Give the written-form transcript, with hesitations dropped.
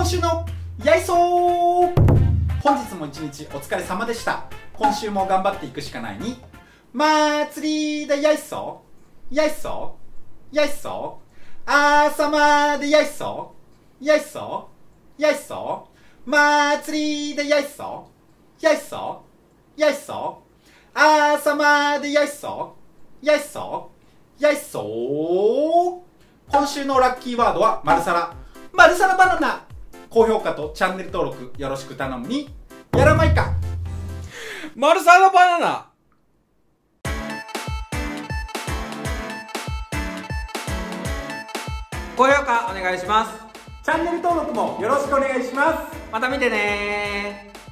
今週のやいそう。本日も一日お疲れ様でした。今週も頑張っていくしかないに祭りでやいそうやいそうやいそう朝までやいそうやいそうやいそう祭りでやいそうやいそうやいそう朝までやいそうやいそうやいそう。今週のラッキーワードはマルサラバナナ。高評価とチャンネル登録よろしく頼むにやらまいか。 マルサラバナナ。高評価お願いします。 チャンネル登録もよろしくお願いします。 また見てねー。